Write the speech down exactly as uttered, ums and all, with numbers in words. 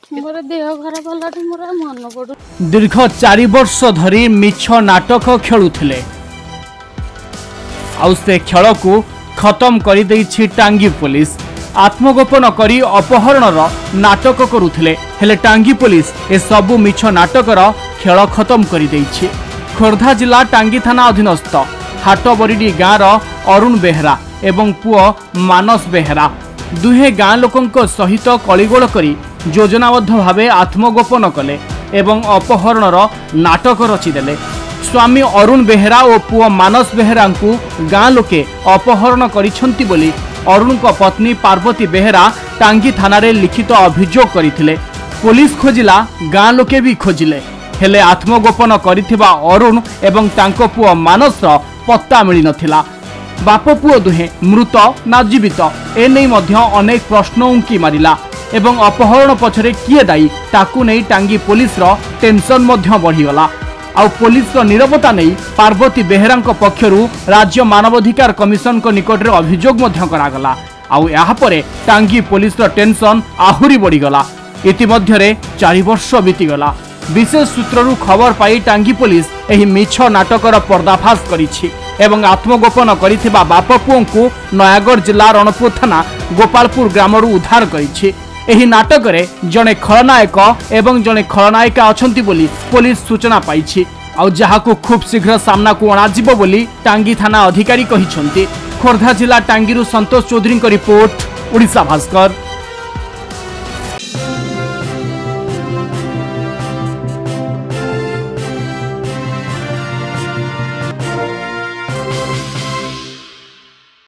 मोर देह खराब होला मोर मन पड़ू। दीर्घ चार वर्ष धरी मिछ नाटक खेलुथिले आउ से खेल को खत्म कर देछि टांगी पुलिस। आत्मगोपन करी अपहरणर नाटक करुथिले हेले टांगी पुलिस ए सबु मिछ नाटकर खेल खत्म कर देछि। खोर्धा जिला टांगी थाना अधीनस्थ हाटबरिडी गाँव अरुण बेहरा एवं पुओ मानस बेहरा दुहे गाँ लोकंक सहित कलिगोल करी योजनाबद्ध भावे आत्मगोपन कले एवं अपहरणर नाटक रचिदेले। स्वामी अरुण बेहरा और पुओ मानस बेहरा को गाँ लोके अपहरण करिछंती बोली अरुण को पत्नी पार्वती बेहरा टांगी थाना रे लिखित अभियोग करथिले। पुलिस खोजिला गाँ लोके भी खोजिले हेले आत्मगोपन करिथिबा अरुण एवं तांको पुओ मानस पत्ता मिली नथिला। बाप पुओ दुहे मृत ना जीवित एने मध्य अनेक प्रश्न उंकी मारिला एवं अपहरण पछरे किए दायी ताकू नहीं टांगी पुलिस रो टेंशन मध्य बढ़ीगला। आउ पुलिस रो निरवता नहीं पार्वती बेहरांक पक्षरु राज्य मानवाधिकार कमिशन को निकट रे अभियोग मध्य करागला। आउ यहाँ परे टांगी पुलिस रो टेंशन आहुरी बढ़ीगला। इतिमध्यरे चार वर्ष बीतीगला। विशेष सूत्रु खबर पाई टांगी पुलिस एही मिछ नाटकर पर्दाफाश करिछि एवं आत्मगोपन करिथिबा बाप पुओं को नयागढ़ जिला रणपुर थाना गोपालपुर ग्रामरू उद्धार करिछि। एही नाटक रे जने खलनायक एवं जने खलनायिका अछंती बोली पुलिस सूचना पाइछि आउ जहाकू खूब शीघ्र सामना को अणाजिबो बोली टांगी थाना अधिकारी कहिछंती। खोर्धा जिला टांगीरू संतोष चौधरी रिपोर्ट, ओडिशा भास्कर।